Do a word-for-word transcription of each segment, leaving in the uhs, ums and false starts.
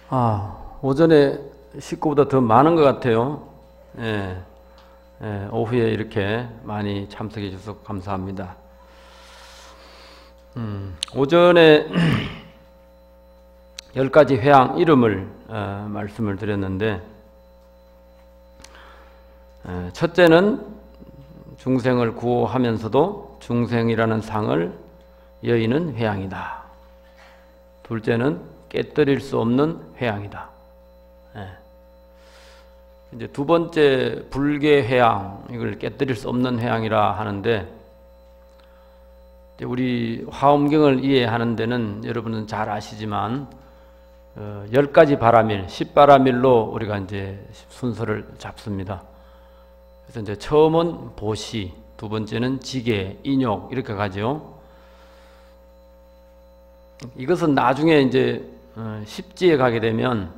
아, 오전에 식구보다 더 많은 것 같아요. 예, 예, 오후에 이렇게 많이 참석해 주셔서 감사합니다. 음, 오전에 열 가지 회양 이름을 어, 말씀을 드렸는데, 에, 첫째는 중생을 구호하면서도 중생이라는 상을 여의는 회양이다. 둘째는 깨뜨릴 수 없는 회양이다. 예. 이제 두 번째 불계 회양, 이걸 깨뜨릴 수 없는 회양이라 하는데, 우리 화엄경을 이해하는 데는 여러분은 잘 아시지만 어, 열 가지 바라밀, 십바라밀로 우리가 이제 순서를 잡습니다. 그래서 이제 처음은 보시, 두 번째는 지계, 인욕 이렇게 가죠. 이것은 나중에 이제 십지에 가게 되면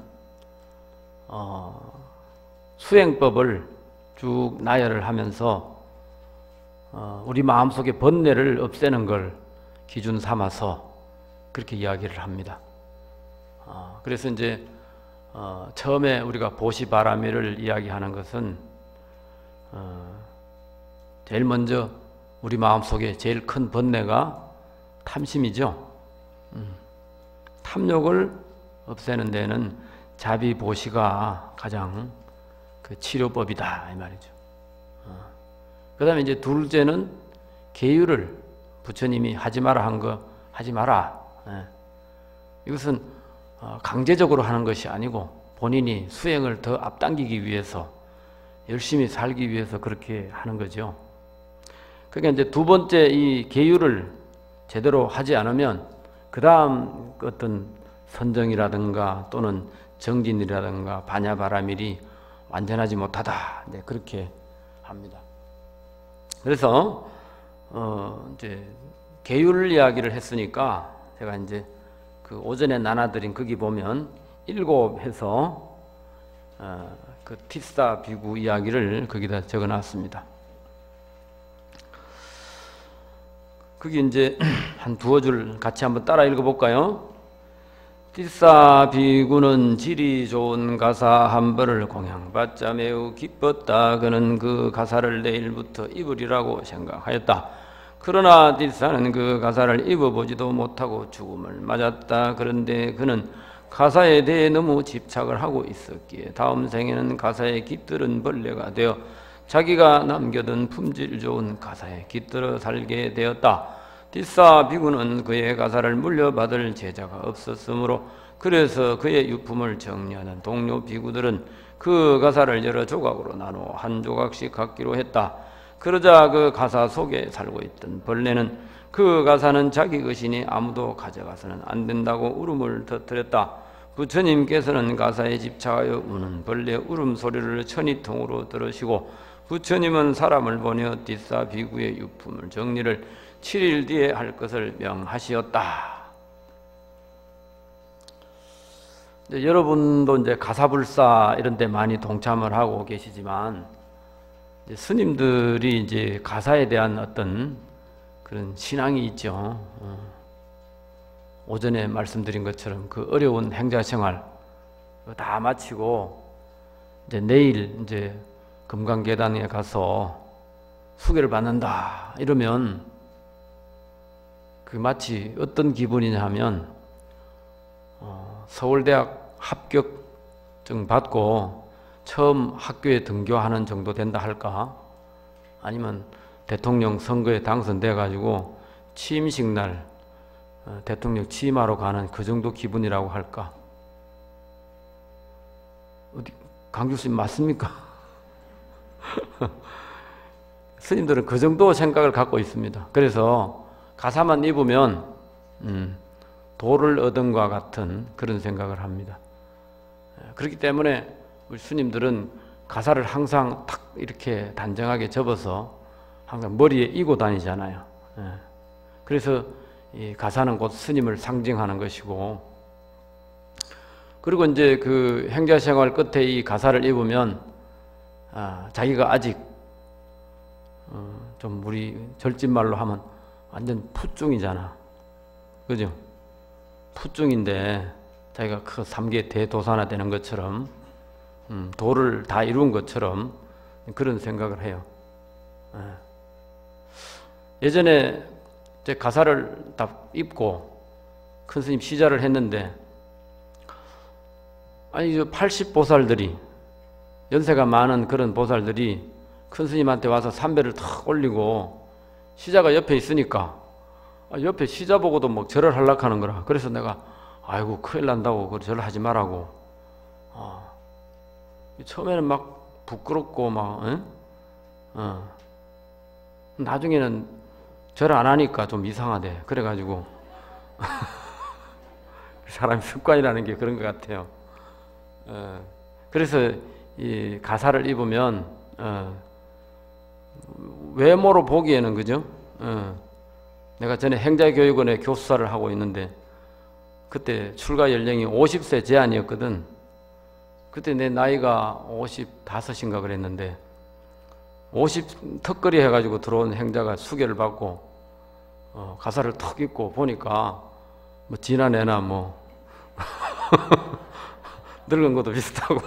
어, 수행법을 쭉 나열을 하면서 어, 우리 마음속의 번뇌를 없애는 걸 기준 삼아서 그렇게 이야기를 합니다. 어, 그래서 이제 어, 처음에 우리가 보시바라밀을 이야기하는 것은 어, 제일 먼저 우리 마음속에 제일 큰 번뇌가 탐심이죠. 음, 탐욕을 없애는 데는 자비보시가 가장 그 치료법이다 이 말이죠. 어. 그 다음에 이제 둘째는 계율을 부처님이 하지 마라 한 거 하지 마라. 예. 이것은 어, 강제적으로 하는 것이 아니고 본인이 수행을 더 앞당기기 위해서 열심히 살기 위해서 그렇게 하는 거죠. 그러니까 이제 두 번째 이 계율을 제대로 하지 않으면 그 다음 어떤 선정이라든가 또는 정진이라든가 반야바라밀이 완전하지 못하다. 네, 그렇게 합니다. 그래서 어 이제 계율 이야기를 했으니까 제가 이제 그 오전에 나눠드린 거기 보면 일곱 해서 어, 그 티사 비구 이야기를 거기다 적어놨습니다. 거기 이제 한 두어 줄 같이 한번 따라 읽어볼까요? 티사 비구는 질이 좋은 가사 한 벌을 공양받자 매우 기뻤다. 그는 그 가사를 내일부터 입으리라고 생각하였다. 그러나 티사는 그 가사를 입어보지도 못하고 죽음을 맞았다. 그런데 그는 가사에 대해 너무 집착을 하고 있었기에 다음 생에는 가사에 깃들은 벌레가 되어 자기가 남겨둔 품질 좋은 가사에 깃들어 살게 되었다. 티사 비구는 그의 가사를 물려받을 제자가 없었으므로 그래서 그의 유품을 정리하는 동료 비구들은 그 가사를 여러 조각으로 나누어 한 조각씩 갖기로 했다. 그러자 그 가사 속에 살고 있던 벌레는 그 가사는 자기 것이니 아무도 가져가서는 안 된다고 울음을 터뜨렸다. 부처님께서는 가사에 집착하여 우는 벌레 울음소리를 천이통으로 들으시고 부처님은 사람을 보내어 티사 비구의 유품을 정리를 칠 일 뒤에 할 것을 명하시었다. 이제 여러분도 이제 가사불사 이런 데 많이 동참을 하고 계시지만 이제 스님들이 이제 가사에 대한 어떤 그런 신앙이 있죠. 어. 오전에 말씀드린 것처럼 그 어려운 행자생활 다 마치고 이제 내일 이제 금강계단에 가서 수계를 받는다 이러면 그 마치 어떤 기분이냐 하면 어, 서울대학 합격증 받고 처음 학교에 등교하는 정도 된다 할까? 아니면 대통령 선거에 당선돼 가지고 취임식 날 어, 대통령 취임하러 가는 그 정도 기분이라고 할까? 어디 강 교수님 맞습니까? 스님들은 그 정도 생각을 갖고 있습니다. 그래서 가사만 입으면 음, 도를 얻은 것 같은 그런 생각을 합니다. 그렇기 때문에 우리 스님들은 가사를 항상 탁 이렇게 단정하게 접어서 항상 머리에 이고 다니잖아요. 그래서 이 가사는 곧 스님을 상징하는 것이고, 그리고 이제 그 행자생활 끝에 이 가사를 입으면 아, 자기가 아직 어, 좀 우리 절집말로 하면 완전 푸중이잖아. 그죠? 푸중인데 자기가 그 삼계 대도사나 되는 것처럼 음, 도를 다 이룬 것처럼 그런 생각을 해요. 예. 예전에 제 가사를 다 입고 큰 스님 시자를 했는데, 아니 저 팔십 보살들이, 연세가 많은 그런 보살들이 큰 스님한테 와서 삼배를 탁 올리고 시자가 옆에 있으니까 옆에 시자 보고도 막 절을 하려고 하는 거라. 그래서 내가 아이고 큰일 난다고 절을 하지 말라고. 어. 처음에는 막 부끄럽고 막 응? 어. 나중에는 절 안 하니까 좀 이상하대. 그래가지고 사람이 습관이라는 게 그런 것 같아요. 어. 그래서 이 가사를 입으면 어. 외모로 보기에는 그죠? 어. 내가 전에 행자교육원에 교수사를 하고 있는데 그때 출가 연령이 오십 세 제한이었거든. 그때 내 나이가 오십오인가 그랬는데 오십 턱걸이 해가지고 들어온 행자가 수계를 받고 어, 가사를 턱 입고 보니까 뭐 지난 애나 뭐 늙은 것도 비슷하고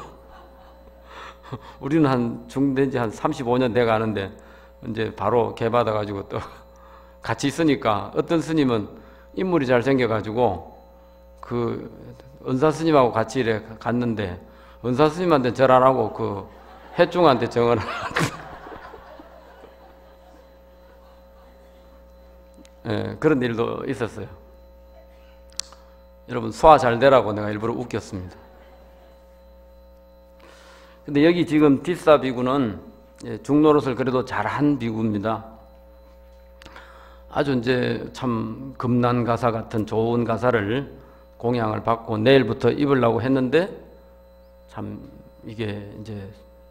우리는 한 중된 지 한 삼십오 년 돼 가는데 이제 바로 개 받아가지고 또 같이 있으니까 어떤 스님은 인물이 잘생겨가지고 그 은사 스님하고 같이 이래 갔는데 은사 스님한테 절 안 하고 그 해중한테 정을 예, 그런 일도 있었어요. 여러분 소화 잘 되라고 내가 일부러 웃겼습니다. 근데 여기 지금 뒷사 비구는 중노릇을 그래도 잘한 비구입니다. 아주 이제 참 금난 가사 같은 좋은 가사를 공양을 받고 내일부터 입으려고 했는데 참 이게 이제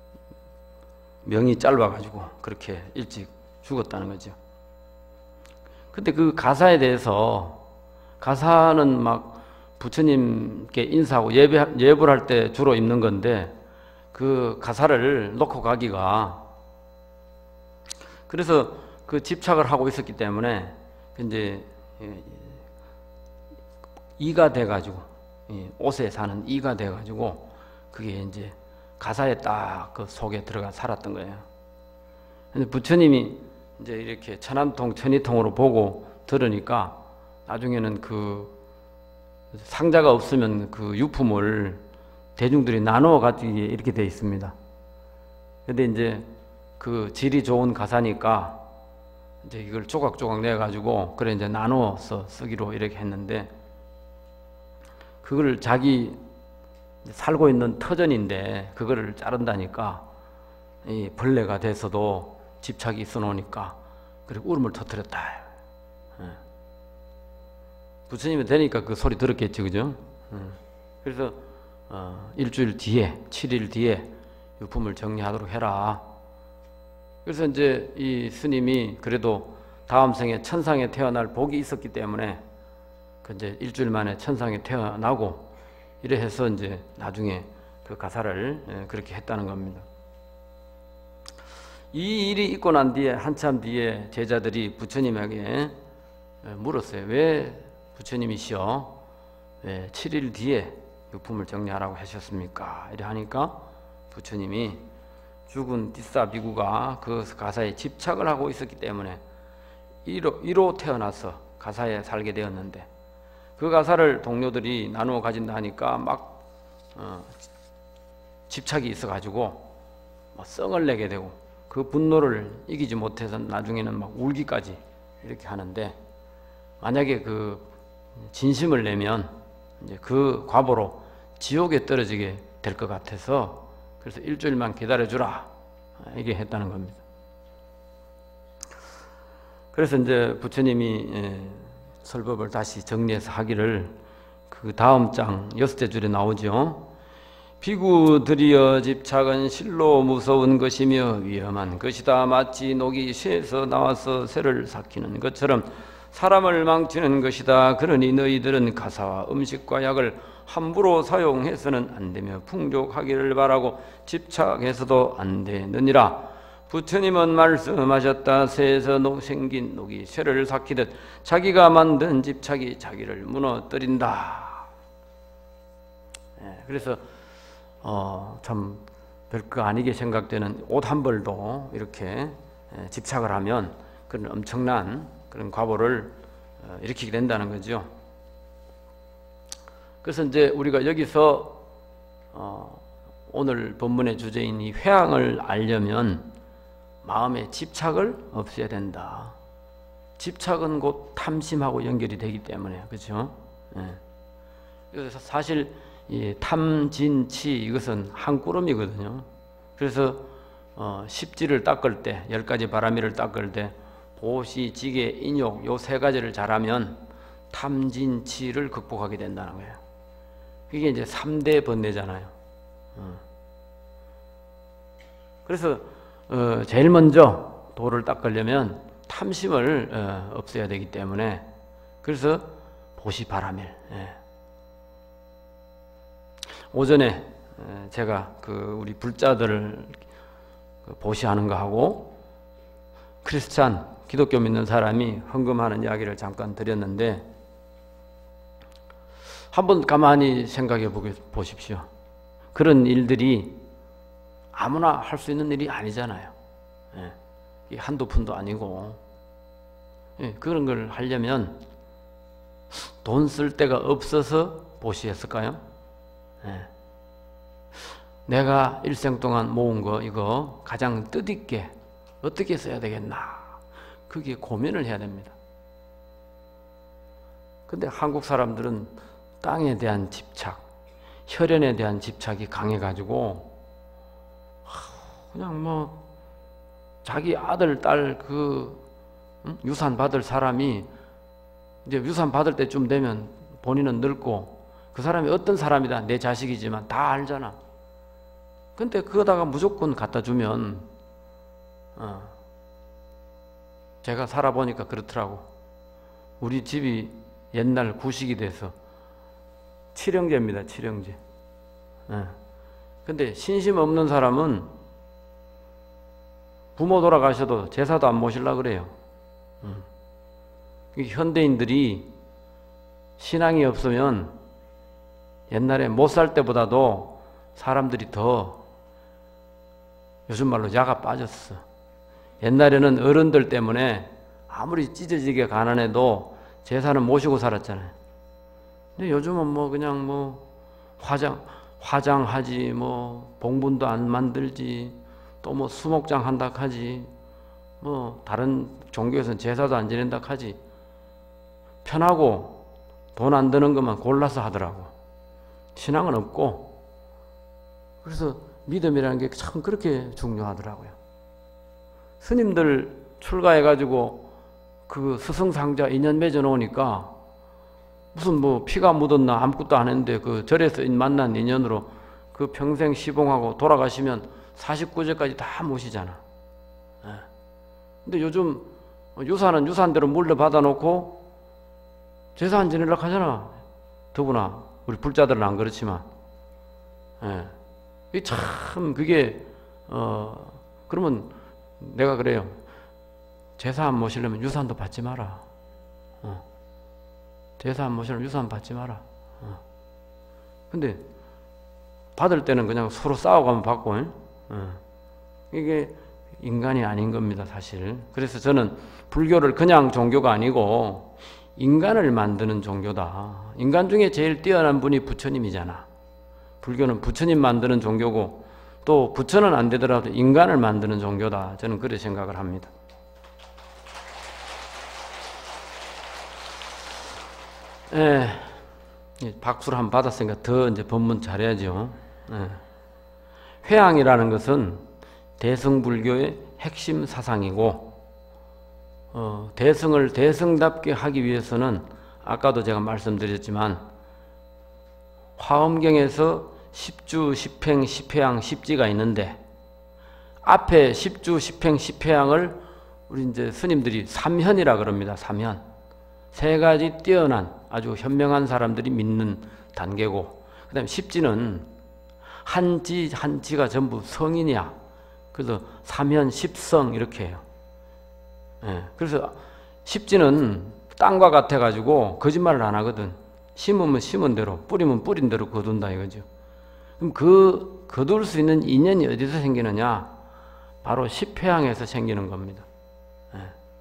명이 짧아가지고 그렇게 일찍 죽었다는 거죠. 근데 그 가사에 대해서, 가사는 막 부처님께 인사하고 예배, 예불 할 때 주로 입는 건데 그 가사를 놓고 가기가, 그래서 그 집착을 하고 있었기 때문에 이제 이가 돼가지고, 옷에 사는 이가 돼가지고 그게 이제 가사에 딱 그 속에 들어가 살았던 거예요. 근데 부처님이 이제 이렇게 천한통 천이통으로 보고 들으니까 나중에는 그 상자가 없으면 그 유품을 대중들이 나누어 가지게 이렇게 돼 있습니다. 근데 이제 그 질이 좋은 가사니까 이제 이걸 조각조각 내 가지고 그래 이제 나누어서 쓰기로 이렇게 했는데, 그걸 자기 살고 있는 터전인데 그거를 자른다니까 이 벌레가 돼서도 집착이 있어 놓으니까 그리고 울음을 터뜨렸다. 예. 부처님이 되니까 그 소리 들었겠지, 그죠? 예. 그래서 어, 일주일 뒤에, 칠 일 뒤에 유품을 정리하도록 해라. 그래서 이제 이 스님이 그래도 다음 생에 천상에 태어날 복이 있었기 때문에 그 이제 일주일 만에 천상에 태어나고 이래 해서 이제 나중에 그 가사를 예, 그렇게 했다는 겁니다. 이 일이 있고 난 뒤에 한참 뒤에 제자들이 부처님에게 물었어요. 왜 부처님이시여 왜 칠 일 뒤에 유품을 정리하라고 하셨습니까? 이래 하니까 부처님이 죽은 뒷사 비구가 그 가사에 집착을 하고 있었기 때문에 이로, 이로 태어나서 가사에 살게 되었는데, 그 가사를 동료들이 나누어 가진다 하니까 막 어, 집착이 있어가지고 막 성을 내게 되고 그 분노를 이기지 못해서 나중에는 막 울기까지 이렇게 하는데, 만약에 그 진심을 내면 이제 그 과보로 지옥에 떨어지게 될 것 같아서 그래서 일주일만 기다려주라 이게 했다는 겁니다. 그래서 이제 부처님이 예, 설법을 다시 정리해서 하기를 그 다음 장 여섯째 줄에 나오죠. 비구들이여 집착은 실로 무서운 것이며 위험한 것이다. 마치 녹이 쇠에서 나와서 쇠를 삭히는 것처럼 사람을 망치는 것이다. 그러니 너희들은 가사와 음식과 약을 함부로 사용해서는 안 되며 풍족하기를 바라고 집착해서도 안 되느니라. 부처님은 말씀하셨다. 쇠에서 녹, 생긴 녹이 쇠를 삭히듯 자기가 만든 집착이 자기를 무너뜨린다. 그래서 어, 참 별거 아니게 생각되는 옷 한 벌도 이렇게 집착을 하면 그런 엄청난 그런 과보를 일으키게 된다는 거죠. 그래서 이제 우리가 여기서 어, 오늘 본문의 주제인 이 회항을 알려면 마음의 집착을 없애야 된다. 집착은 곧 탐심하고 연결이 되기 때문에, 그렇죠? 예. 그래서 사실 이 탐진치 이것은 한 꾸러미거든요. 그래서 어, 십지를 닦을 때, 열 가지 바라미를 닦을 때 보시, 지계, 인욕 요 세 가지를 잘하면 탐진치를 극복하게 된다는 거예요. 그게 이제 삼 대 번뇌잖아요. 어. 그래서 어, 제일 먼저 도를 닦으려면 탐심을 어, 없애야 되기 때문에, 그래서 보시 바라밀. 예. 오전에 제가 그 우리 불자들을 보시하는 거 하고 크리스찬 기독교 믿는 사람이 헌금하는 이야기를 잠깐 드렸는데, 한번 가만히 생각해 보십시오. 그런 일들이 아무나 할 수 있는 일이 아니잖아요. 예. 한두 푼도 아니고. 예. 그런 걸 하려면 돈 쓸 데가 없어서 보시했을까요? 예. 내가 일생 동안 모은 거 이거 가장 뜻있게 어떻게 써야 되겠나, 그게 고민을 해야 됩니다. 근데 한국 사람들은 땅에 대한 집착, 혈연에 대한 집착이 강해가지고 그냥 뭐 자기 아들, 딸 그 유산 받을 사람이 이제 유산 받을 때쯤 되면 본인은 늙고 그 사람이 어떤 사람이다, 내 자식이지만 다 알잖아. 근데 그거다가 무조건 갖다 주면, 어, 제가 살아보니까 그렇더라고. 우리 집이 옛날 구식이 돼서 칠형제입니다. 칠형제. 예. 근데 신심 없는 사람은 부모 돌아가셔도 제사도 안 모시려고 그래요. 음. 현대인들이 신앙이 없으면 옛날에 못 살 때보다도 사람들이 더 요즘 말로 야가 빠졌어. 옛날에는 어른들 때문에 아무리 찢어지게 가난해도 제사는 모시고 살았잖아요. 근데 요즘은 뭐 그냥 뭐 화장 화장하지, 뭐 봉분도 안 만들지, 또 뭐 수목장 한다 하지, 뭐 다른 종교에서는 제사도 안 지낸다 하지. 편하고 돈 안 드는 것만 골라서 하더라고. 신앙은 없고. 그래서 믿음이라는 게 참 그렇게 중요하더라고요. 스님들 출가해가지고 그 스승상자 인연 맺어 놓으니까 무슨 뭐 피가 묻었나 아무것도 안 했는데 그 절에서 만난 인연으로 그 평생 시봉하고 돌아가시면 사십구 제까지 다 모시잖아. 근데 요즘 유산은 유산대로 물려받아 놓고 제사 안 지내려고 하잖아. 더구나 우리 불자들은 안 그렇지만. 예. 참 그게 어 그러면 내가 그래요. 제사 안 모시려면 유산도 받지 마라. 어. 제사 안 모시려면 유산 받지 마라. 어. 근데 받을 때는 그냥 서로 싸워가면 받고. 어. 이게 인간이 아닌 겁니다, 사실. 그래서 저는 불교를 그냥 종교가 아니고 인간을 만드는 종교다. 인간 중에 제일 뛰어난 분이 부처님이잖아. 불교는 부처님 만드는 종교고, 또 부처는 안 되더라도 인간을 만드는 종교다. 저는 그렇게 생각을 합니다. 예, 박수를 한번 받았으니까 더 이제 법문 잘해야죠. 예. 회항이라는 것은 대승불교의 핵심 사상이고, 어, 대승을 대승답게 하기 위해서는 아까도 제가 말씀드렸지만 화엄경에서 십주, 십행, 십회항, 십지가 있는데 앞에 십주, 십행, 십회항을 우리 이제 스님들이 삼현이라 그럽니다. 삼현. 세 가지 뛰어난 아주 현명한 사람들이 믿는 단계고, 그 다음에 십지는 한지, 한지가 전부 성인이야. 그래서 삼현, 십성 이렇게 해요. 예, 그래서 십지는 땅과 같아가지고 거짓말을 안 하거든. 심으면 심은 대로, 뿌리면 뿌린 대로 거둔다 이거죠. 그럼 그 거둘 수 있는 인연이 어디서 생기느냐? 바로 십회양에서 생기는 겁니다. 예.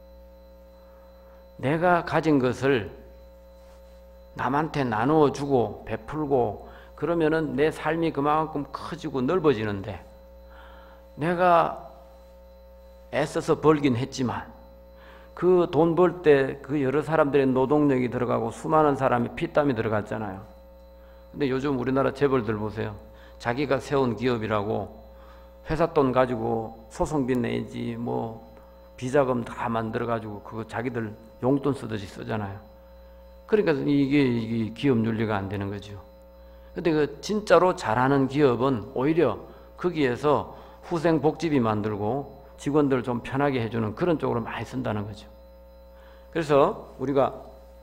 내가 가진 것을 남한테 나누어 주고 베풀고 그러면은 내 삶이 그만큼 커지고 넓어지는데, 내가 애써서 벌긴 했지만 그 돈 벌 때 그 여러 사람들의 노동력이 들어가고 수많은 사람의 피땀이 들어갔잖아요. 근데 요즘 우리나라 재벌들 보세요. 자기가 세운 기업이라고 회사 돈 가지고 소송비 내지 뭐 비자금 다 만들어 가지고 그거 자기들 용돈 쓰듯이 쓰잖아요. 그러니까 이게, 이게 기업 윤리가 안 되는 거죠. 근데 그 진짜로 잘하는 기업은 오히려 거기에서 후생 복지비 만들고 직원들 좀 편하게 해주는 그런 쪽으로 많이 쓴다는 거죠. 그래서 우리가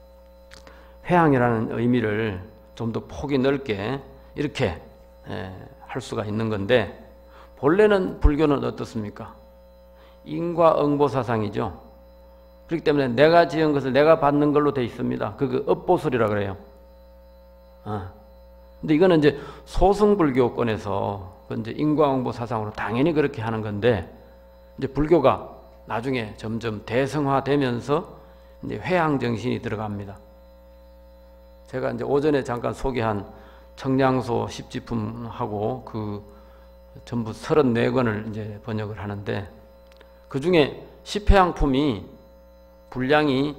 회양이라는 의미를 좀 더 폭이 넓게 이렇게 할 수가 있는 건데, 본래는 불교는 어떻습니까? 인과응보 사상이죠. 그렇기 때문에 내가 지은 것을 내가 받는 걸로 돼 있습니다. 그게 업보설이라 그래요. 어. 근데 이거는 이제 소승불교권에서 이제 인과응보 사상으로 당연히 그렇게 하는 건데, 이제 불교가 나중에 점점 대승화되면서 이제 회양 정신이 들어갑니다. 제가 이제 오전에 잠깐 소개한 청량소 십지품하고 그 전부 서른네 권을 이제 번역을 하는데, 그 중에 십회양품이 분량이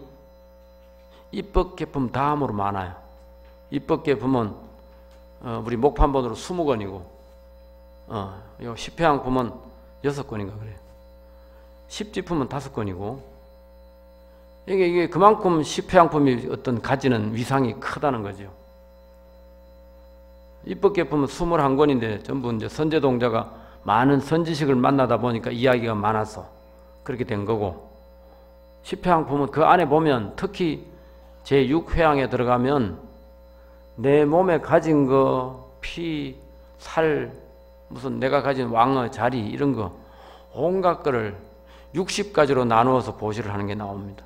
입법계품 다음으로 많아요. 입법계품은 어, 우리 목판본으로 이십 권이고, 어, 요 십회양품은 여섯 권인가 그래요. 십지품은 다섯 권이고, 이게, 이게 그만큼 십회양품이 어떤 가지는 위상이 크다는 거죠. 입법계품은 이십일 권인데 전부 이제 선제동자가 많은 선지식을 만나다 보니까 이야기가 많아서 그렇게 된 거고, 십회양품은 그 안에 보면 특히 제육 회양에 들어가면 내 몸에 가진 거, 피, 살, 무슨 내가 가진 왕의 자리 이런 거 온갖 거를 육십 가지로 나누어서 보시를 하는 게 나옵니다.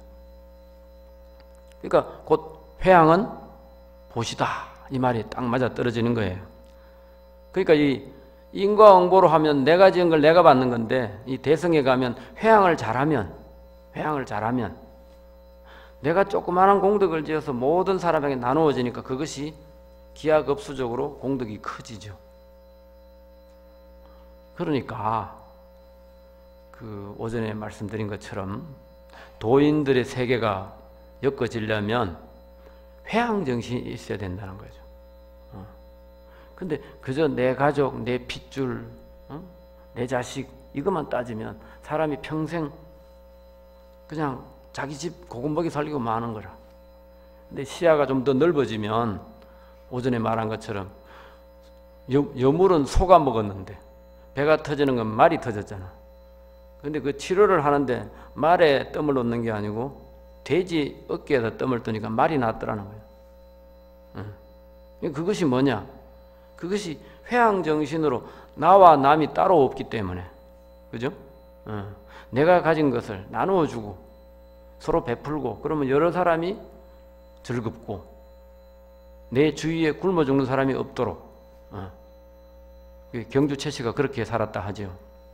그러니까 곧 회양은 보시다 이 말이 딱 맞아 떨어지는 거예요. 그러니까 이 인과응보로 하면 내가 지은 걸 내가 받는 건데, 이 대성에 가면 회양을 잘하면 회양을 잘하면 내가 조그마한 공덕을 지어서 모든 사람에게 나누어지니까 그것이 기하급수적으로 공덕이 커지죠. 그러니까 그 오전에 말씀드린 것처럼 도인들의 세계가 엮어지려면 회양정신이 있어야 된다는 거죠. 어. 근데 그저 내 가족, 내 핏줄, 어? 내 자식 이것만 따지면 사람이 평생 그냥 자기 집 고군복이 살리고 마는 거라. 근데 시야가 좀 더 넓어지면 오전에 말한 것처럼 여, 여물은 소가 먹었는데 배가 터지는 건 말이 터졌잖아. 근데 그 치료를 하는데 말에 뜸을 놓는 게 아니고 돼지 어깨에다 뜸을 뜨니까 말이 낫더라는 거예요. 응. 그것이 뭐냐? 그것이 회양정신으로 나와 남이 따로 없기 때문에, 그죠? 응. 내가 가진 것을 나누어 주고 서로 베풀고 그러면 여러 사람이 즐겁고 내 주위에 굶어 죽는 사람이 없도록, 어. 경주 최씨가 그렇게 살았다 하죠.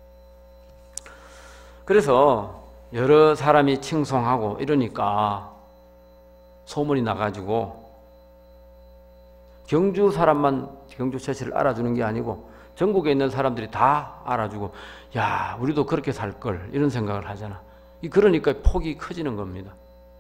그래서 여러 사람이 칭송하고 이러니까 소문이 나가지고 경주 사람만 경주 최씨를 알아주는 게 아니고 전국에 있는 사람들이 다 알아주고, 야 우리도 그렇게 살걸 이런 생각을 하잖아. 그러니까 폭이 커지는 겁니다.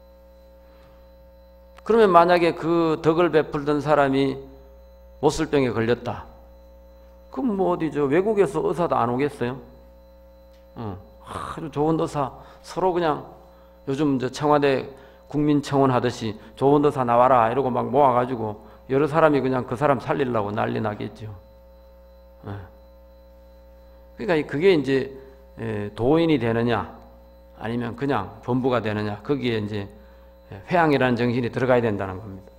그러면 만약에 그 덕을 베풀던 사람이 못술병에 걸렸다. 그럼 뭐 어디 저 외국에서 의사도 안 오겠어요? 어, 아주 좋은 의사 서로 그냥 요즘 저 청와대 국민청원 하듯이 좋은 의사 나와라 이러고 막 모아가지고 여러 사람이 그냥 그 사람 살리려고 난리 나겠죠. 어. 그러니까 그게 이제 도인이 되느냐 아니면 그냥 범부가 되느냐, 거기에 이제 회양이라는 정신이 들어가야 된다는 겁니다.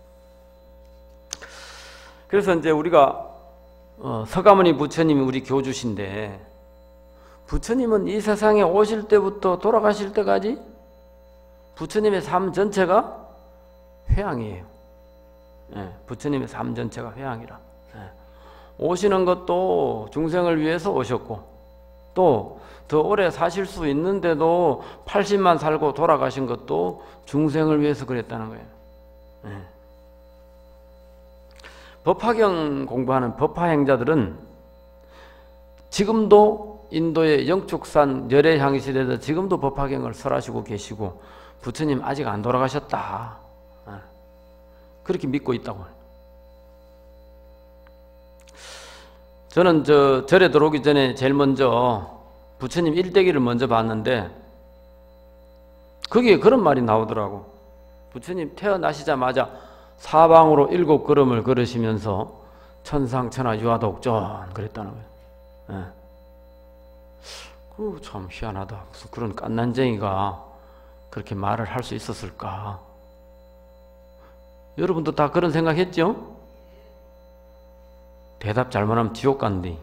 그래서 이제 우리가 어, 서가모니 부처님이 우리 교주신데, 부처님은 이 세상에 오실 때부터 돌아가실 때까지 부처님의 삶 전체가 회양이에요. 예, 부처님의 삶 전체가 회양이라. 예. 오시는 것도 중생을 위해서 오셨고 또 더 오래 사실 수 있는데도 팔십만 살고 돌아가신 것도 중생을 위해서 그랬다는 거예요. 네. 법화경 공부하는 법화행자들은 지금도 인도의 영축산 열애향실에서 지금도 법화경을 설하시고 계시고 부처님 아직 안 돌아가셨다. 그렇게 믿고 있다고. 저는 저 절에 들어오기 전에 제일 먼저 부처님 일대기를 먼저 봤는데 거기에 그런 말이 나오더라고. 부처님 태어나시자마자 사방으로 일곱 걸음을 걸으시면서 천상천하 유아독존 그랬다는 거예요. 예. 그 참 희한하다. 무슨 그런 깐난쟁이가 그렇게 말을 할 수 있었을까? 여러분도 다 그런 생각했죠? 대답 잘못하면 지옥 간대.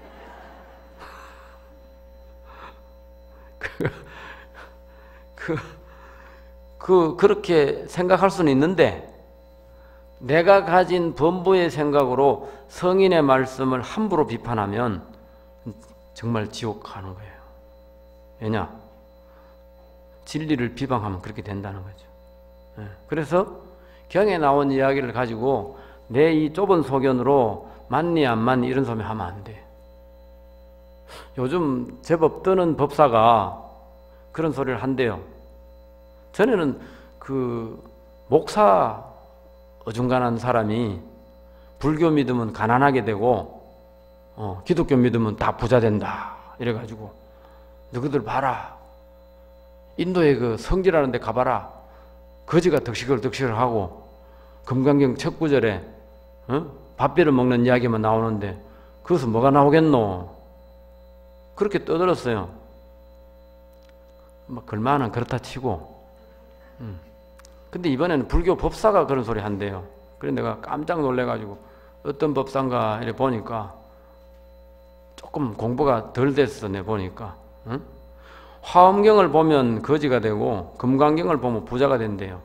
그, 그, 그, 그렇게 생각할 수는 있는데, 내가 가진 범부의 생각으로 성인의 말씀을 함부로 비판하면 정말 지옥 가는 거예요. 왜냐? 진리를 비방하면 그렇게 된다는 거죠. 그래서 경에 나온 이야기를 가지고 내 이 좁은 소견으로 맞니 안 맞니 이런 소리 하면 안 돼. 요즘 제법 뜨는 법사가 그런 소리를 한대요. 전에는 그 목사 어중간한 사람이 불교 믿으면 가난하게 되고 어, 기독교 믿으면 다 부자 된다 이래가지고 너희들 봐라, 인도의 그 성지라는 데 가봐라, 거지가 덕식을 덕식을 하고 금강경 첫 구절에 어? 밥비를 먹는 이야기만 나오는데 그것은 뭐가 나오겠노? 그렇게 떠들었어요. 뭐 글만은 그렇다 치고. 음. 근데 이번에는 불교 법사가 그런 소리 한대요. 그래서 내가 깜짝 놀래가지고 어떤 법사인가 이렇게 보니까 조금 공부가 덜 됐어. 내 보니까 응? 화엄경을 보면 거지가 되고 금강경을 보면 부자가 된대요.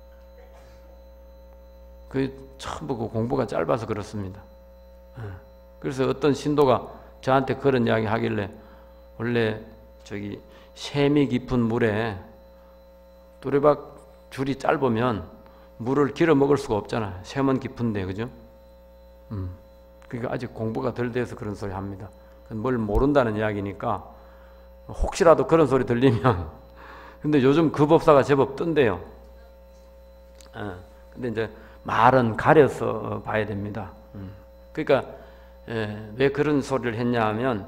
그 전부 그 공부가 짧아서 그렇습니다. 그래서 어떤 신도가 저한테 그런 이야기 하길래 원래 저기 샘이 깊은 물에 두레박 줄이 짧으면 물을 길어 먹을 수가 없잖아. 샘은 깊은데, 그죠? 음. 그러니까 아직 공부가 덜 돼서 그런 소리 합니다. 뭘 모른다는 이야기니까 혹시라도 그런 소리 들리면 근데 요즘 그 법사가 제법 뜬대요. 어. 근데 이제 말은 가려서 봐야 됩니다. 음. 그러니까 예, 왜 그런 소리를 했냐 하면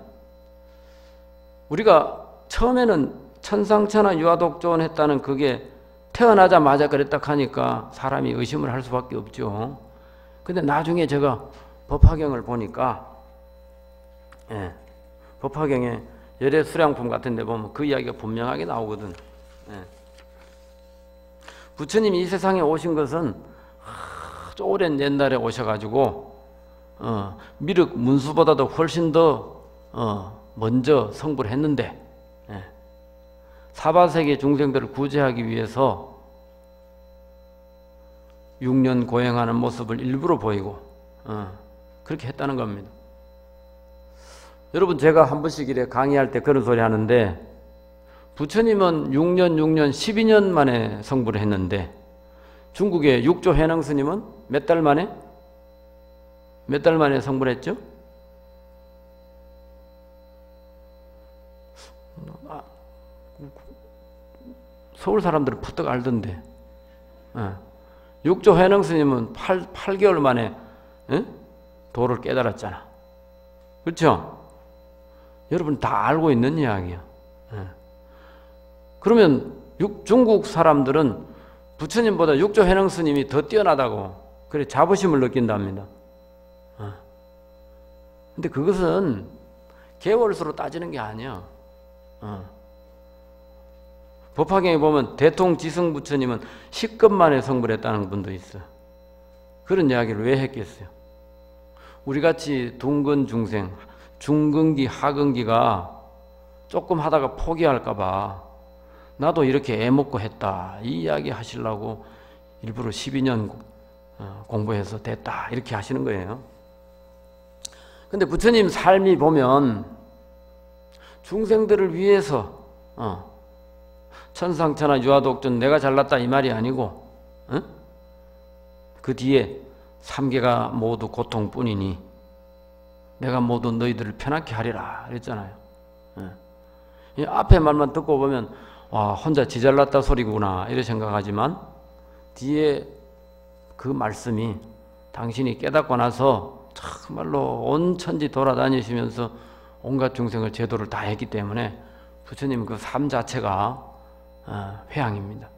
우리가 처음에는 천상천하 유아독존 했다는 그게 태어나자마자 그랬다 하니까 사람이 의심을 할 수밖에 없죠. 근데 나중에 제가 법화경을 보니까 예, 법화경에 열애 수량품 같은 데 보면 그 이야기가 분명하게 나오거든. 예. 부처님이 이 세상에 오신 것은 아주 오랜 옛날에 오셔가지고 어, 미륵 문수보다도 훨씬 더 어, 먼저 성불을 했는데 예. 사바세계 중생들을 구제하기 위해서 육 년 고행하는 모습을 일부러 보이고 어, 그렇게 했다는 겁니다. 여러분, 제가 한 번씩 이래 강의할 때 그런 소리 하는데 부처님은 육 년, 육 년, 십이 년 만에 성불을 했는데 중국의 육조 해능 스님은 몇 달 만에? 몇 달 만에 성불했죠? 아, 서울 사람들은 푸떡 알던데. 예. 육조 해능 스님은 팔, 팔 개월 만에 예? 도를 깨달았잖아. 그렇죠? 여러분 다 알고 있는 이야기야. 예. 그러면 육, 중국 사람들은 부처님보다 육조 해능 스님이 더 뛰어나다고 그래 자부심을 느낀답니다. 어. 근데 그것은 개월수로 따지는 게 아니야. 어. 법화경에 보면 대통지승 부처님은 십급 만에 성불했다는 분도 있어. 그런 이야기를 왜 했겠어요? 우리같이 둥근 중생, 중근기, 하근기가 조금 하다가 포기할까봐 나도 이렇게 애먹고 했다 이 이야기 하시려고 일부러 십이 년 공부해서 됐다 이렇게 하시는 거예요. 근데 부처님 삶이 보면 중생들을 위해서 어, 천상천하 유아독존 내가 잘났다 이 말이 아니고 어? 그 뒤에 삼계가 모두 고통뿐이니 내가 모두 너희들을 편하게 하리라 그랬잖아요. 어. 이 앞에 말만 듣고 보면 와 혼자 지 잘났다 소리구나 이렇게 생각하지만 뒤에 그 말씀이 당신이 깨닫고 나서 정말로 온 천지 돌아다니시면서 온갖 중생을 제도를 다 했기 때문에 부처님 그 삶 자체가 회양입니다.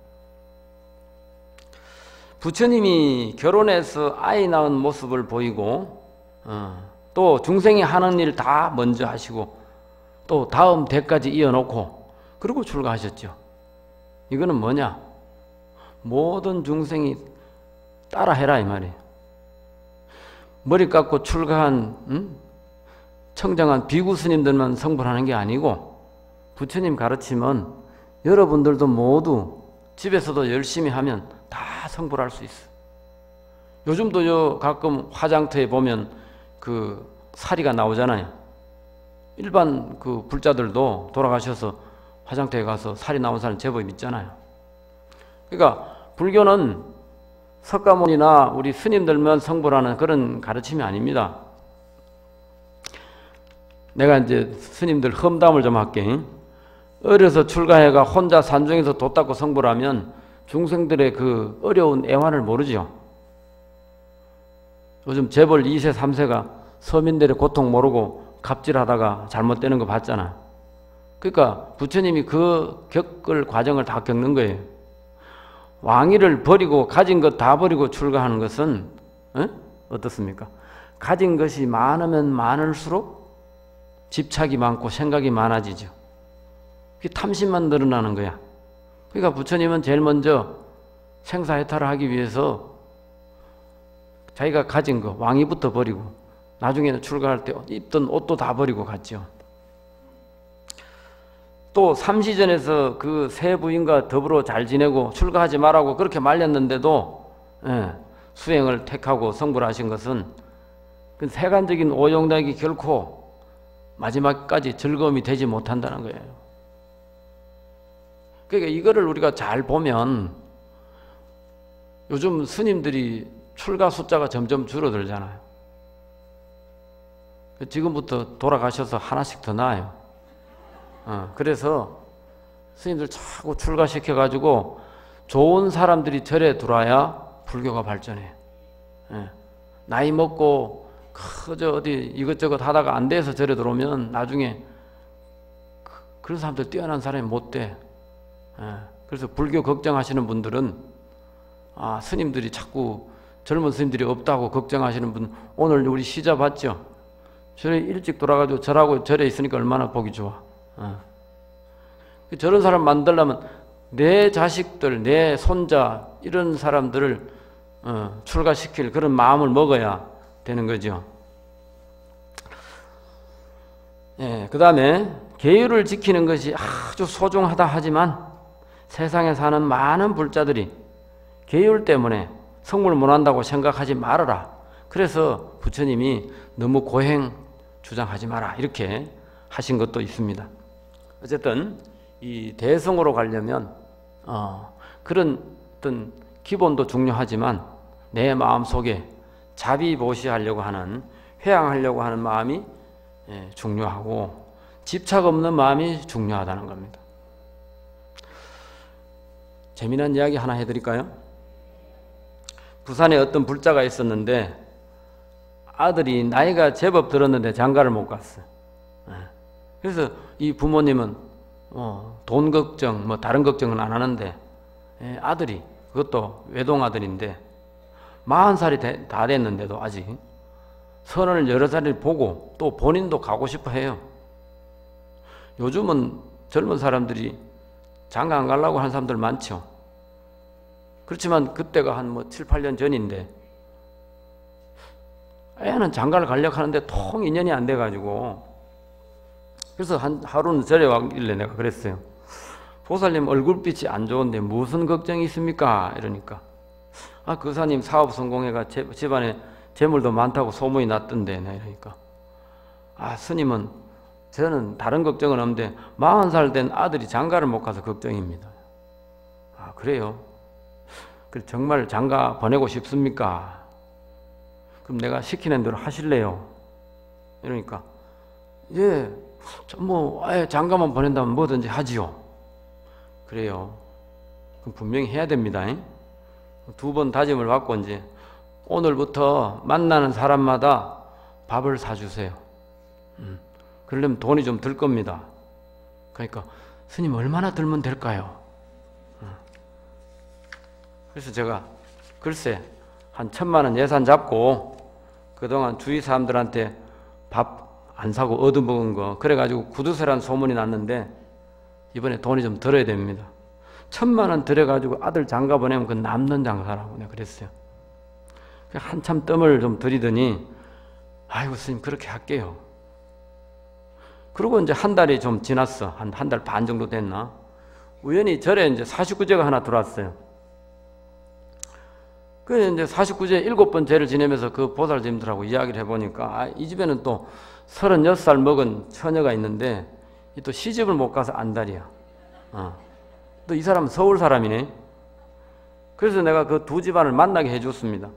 부처님이 결혼해서 아이 낳은 모습을 보이고 또 중생이 하는 일 다 먼저 하시고 또 다음 대까지 이어놓고 그리고 출가하셨죠. 이거는 뭐냐? 모든 중생이 따라해라 이 말이에요. 머리 깎고 출가한 음? 청정한 비구 스님들만 성불하는 게 아니고 부처님 가르치면 여러분들도 모두 집에서도 열심히 하면 다 성불할 수 있어. 요즘도 요 가끔 화장터에 보면 그 사리가 나오잖아요. 일반 그 불자들도 돌아가셔서 화장터에 가서 사리 나온 사람 제법 있잖아요. 그러니까 불교는 석가모니나 우리 스님들만 성불하는 그런 가르침이 아닙니다. 내가 이제 스님들 험담을 좀 할게. 어려서 출가해가 혼자 산중에서 도 닦고 성불하면 중생들의 그 어려운 애환을 모르죠. 요즘 재벌 이 세 삼 세가 서민들의 고통 모르고 갑질하다가 잘못되는 거 봤잖아. 그러니까 부처님이 그 겪을 과정을 다 겪는 거예요. 왕위를 버리고 가진 것 다 버리고 출가하는 것은 에? 어떻습니까? 가진 것이 많으면 많을수록 집착이 많고 생각이 많아지죠. 그게 탐심만 늘어나는 거야. 그러니까 부처님은 제일 먼저 생사해탈을 하기 위해서 자기가 가진 거 왕위부터 버리고 나중에는 출가할 때 입던 옷도 다 버리고 갔죠. 또 삼시전에서 그 세 부인과 더불어 잘 지내고 출가하지 말라고 그렇게 말렸는데도 예, 수행을 택하고 성불하신 것은 그 세간적인 오용락이 결코 마지막까지 즐거움이 되지 못한다는 거예요. 그러니까 이거를 우리가 잘 보면 요즘 스님들이 출가 숫자가 점점 줄어들잖아요. 지금부터 돌아가셔서 하나씩 더 나아요. 어, 그래서 스님들 자꾸 출가시켜가지고 좋은 사람들이 절에 들어와야 불교가 발전해. 예. 나이 먹고 그저 어디 이것저것 하다가 안 돼서 절에 들어오면 나중에 그, 그런 사람들 뛰어난 사람이 못 돼. 예. 그래서 불교 걱정하시는 분들은 아 스님들이 자꾸 젊은 스님들이 없다고 걱정하시는 분 오늘 우리 시자 봤죠? 절에 일찍 돌아가지고 절하고 절에 있으니까 얼마나 보기 좋아. 어. 저런 사람 만들려면 내 자식들, 내 손자 이런 사람들을 어, 출가시킬 그런 마음을 먹어야 되는 거죠. 예, 그 다음에 계율을 지키는 것이 아주 소중하다 하지만 세상에 사는 많은 불자들이 계율 때문에 성불 못한다고 생각하지 말아라. 그래서 부처님이 너무 고행 주장하지 마라 이렇게 하신 것도 있습니다. 어쨌든 이 대성으로 가려면 어, 그런 어떤 기본도 중요하지만 내 마음속에 자비보시하려고 하는 회양하려고 하는 마음이 예, 중요하고 집착 없는 마음이 중요하다는 겁니다. 재미난 이야기 하나 해드릴까요? 부산에 어떤 불자가 있었는데 아들이 나이가 제법 들었는데 장가를 못 갔어. 그래서 이 부모님은 어, 돈 걱정, 뭐 다른 걱정은 안 하는데 예, 아들이 그것도 외동 아들인데 마흔 살이 되, 다 됐는데도 아직 선을 여러 자리를 보고 또 본인도 가고 싶어 해요. 요즘은 젊은 사람들이 장가 안 가려고 하는 사람들 많죠. 그렇지만 그때가 한 뭐 칠, 팔 년 전인데 애는 장가를 가려고 하는데 통 인연이 안 돼가지고 그래서 한 하루는 절에 와길래 내가 그랬어요. 보살님 얼굴빛이 안 좋은데 무슨 걱정이 있습니까? 이러니까 아, 그 사님 사업 성공해가 제, 집안에 재물도 많다고 소문이 났던데. 이러니까 아, 스님은 저는 다른 걱정은 없는데 마흔 살 된 아들이 장가를 못 가서 걱정입니다. 아, 그래요? 그래, 정말 장가 보내고 싶습니까? 그럼 내가 시키는 대로 하실래요? 이러니까 예, 뭐 아예 장가만 보낸다면 뭐든지 하지요. 그래요. 그럼 분명히 해야 됩니다. 두 번 다짐을 받고 이제 오늘부터 만나는 사람마다 밥을 사주세요. 음. 그러려면 돈이 좀 들 겁니다. 그러니까 스님 얼마나 들면 될까요? 음. 그래서 제가 글쎄 한 천만 원 예산 잡고 그동안 주위 사람들한테 밥 안 사고 얻어먹은 거 그래가지고 구두쇠란 소문이 났는데 이번에 돈이 좀 들어야 됩니다. 천만 원 들여가지고 아들 장가 보내면 그 남는 장사라고 내가 그랬어요. 한참 뜸을 좀 들이더니 아이고 스님 그렇게 할게요. 그리고 이제 한 달이 좀 지났어. 한 한 달 반 정도 됐나? 우연히 절에 이제 사십구 제가 하나 들어왔어요. 그 이제 사십구 제 일곱 번 제를 지내면서 그 보살님들하고 이야기를 해보니까 아, 이 집에는 또 서른여섯 살 먹은 처녀가 있는데 또 시집을 못 가서 안달이야. 어. 또 이 사람은 서울 사람이네. 그래서 내가 그 두 집안을 만나게 해줬습니다.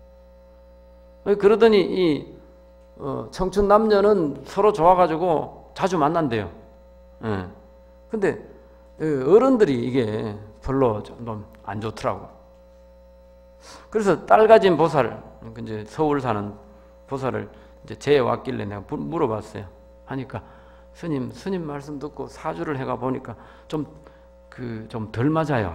그러더니 이 어, 청춘 남녀는 서로 좋아가지고 자주 만난대요. 예. 근데 어른들이 이게 별로 좀 안 좋더라고. 그래서 딸 가진 보살, 이제 서울 사는 보살을 이제 제에 왔길래 내가 물어봤어요. 하니까 스님, 스님 말씀 듣고 사주를 해가 보니까 좀 그 좀 덜 맞아요.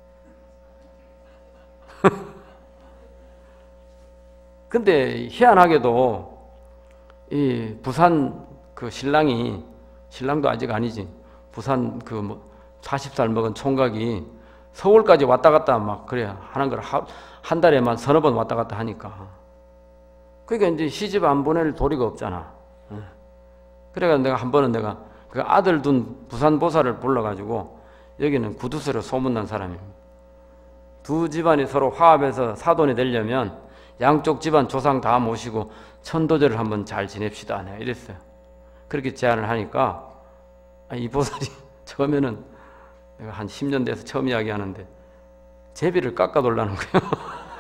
근데 희한하게도 이 부산 그 신랑이 신랑도 아직 아니지 부산 그 뭐 마흔 살 먹은 총각이 서울까지 왔다 갔다 막 그래 하는 걸 한 달에만 서너 번 왔다 갔다 하니까 그러니까 이제 시집 안 보낼 도리가 없잖아. 그래가 내가 한 번은 내가 그 아들 둔 부산 보살을 불러가지고 여기는 구두쇠로 소문난 사람입니다. 두 집안이 서로 화합해서 사돈이 되려면 양쪽 집안 조상 다 모시고 천도제를 한번 잘 지냅시다. 내가 이랬어요. 그렇게 제안을 하니까 이 보살이 처음에는 내가 한 십 년 돼서 처음 이야기하는데 제비를 깎아달라는 거예요.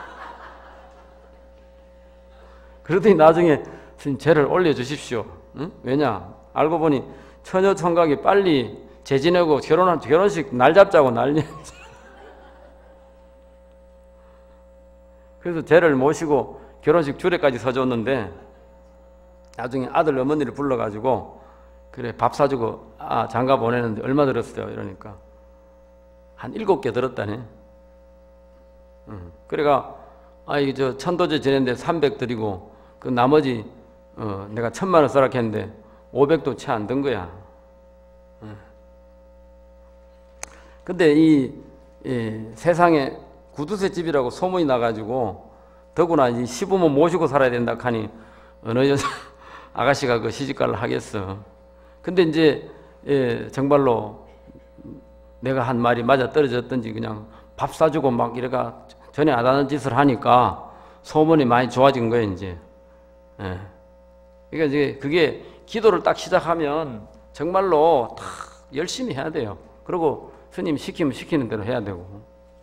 그러더니 나중에 스님 제를 올려주십시오. 응? 왜냐? 알고 보니 처녀 총각이 빨리 재지내고 결혼한 결혼식 날 잡자고 난리. 그래서 제를 모시고 결혼식 주례까지 서줬는데 나중에 아들 어머니를 불러가지고 그래 밥 사주고 아 장가 보내는데 얼마 들었어요? 이러니까 한 일곱 개 들었다네. 응. 그래가 아 이게 저 천도제 지냈는데 삼백 드리고 그 나머지 어, 내가 천만 원 써라 했는데 오백도 채 안 든 거야. 응. 근데 이, 이 세상에 구두쇠 집이라고 소문이 나가지고 더구나 이 시부모 모시고 살아야 된다 하니 어느 여자 아가씨가 그 시집가를 하겠어. 근데 이제 예, 정말로 내가 한 말이 맞아 떨어졌던지 그냥 밥 사주고 막 이래가 전에 안 하는 짓을 하니까 소문이 많이 좋아진 거예요 이제. 예. 그러니까 이제 그게 기도를 딱 시작하면 정말로 다 열심히 해야 돼요. 그리고 스님 시키면 시키는 대로 해야 되고.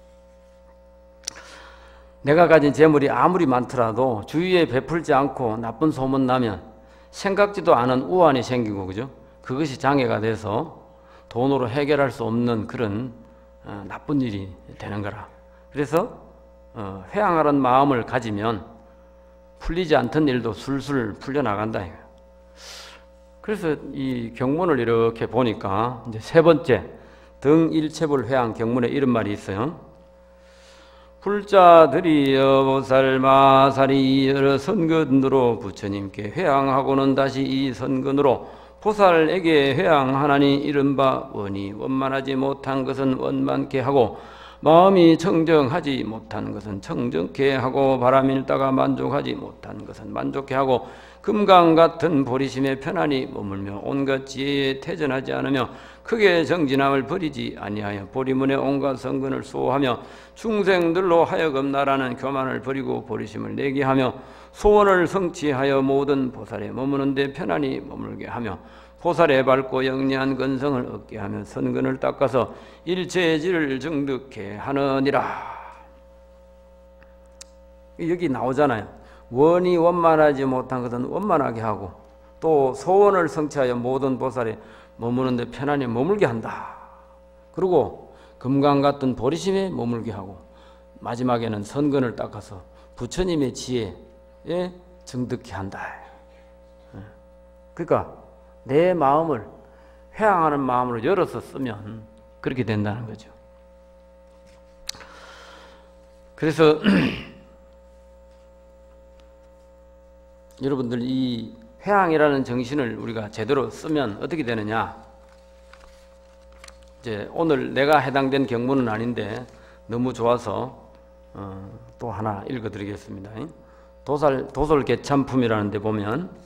내가 가진 재물이 아무리 많더라도 주위에 베풀지 않고 나쁜 소문 나면 생각지도 않은 우환이 생기고 그죠? 그것이 장애가 돼서 돈으로 해결할 수 없는 그런 어, 나쁜 일이 되는 거라. 그래서 어, 회항하는 마음을 가지면 풀리지 않던 일도 술술 풀려나간다. 그래서 이 경문을 이렇게 보니까 이제 세 번째 등일체불 회항 경문에 이런 말이 있어요. 불자들이여 보살 마살이 여러 선근으로 부처님께 회항하고는 다시 이 선근으로 보살에게 회항하나니 이른바 원이 원만하지 못한 것은 원만케 하고 마음이 청정하지 못한 것은 청정케 하고 바람 일다가 만족하지 못한 것은 만족케 하고 금강 같은 보리심에 편안히 머물며 온갖 지혜에 태전하지 않으며 크게 정진함을 버리지 아니하여 보리문에 온갖 성근을 수호하며 중생들로 하여금 나라는 교만을 버리고 보리심을 내게 하며 소원을 성취하여 모든 보살에 머무는 데 편안히 머물게 하며 보살에 밝고 영리한 근성을 얻게 하며 선근을 닦아서 일체의 질을 정득케 하느니라. 여기 나오잖아요. 원이 원만하지 못한 것은 원만하게 하고 또 소원을 성취하여 모든 보살에 머무는 데 편안히 머물게 한다. 그리고 금강 같은 보리심에 머물게 하고 마지막에는 선근을 닦아서 부처님의 지혜에 정득케 한다. 그러니까 내 마음을 회항하는 마음으로 열어서 쓰면 그렇게 된다는 거죠. 그래서 여러분들 이 회항이라는 정신을 우리가 제대로 쓰면 어떻게 되느냐? 이제 오늘 내가 해당된 경문은 아닌데 너무 좋아서 어, 또 하나 읽어드리겠습니다. 도살 도솔개참품이라는 데 보면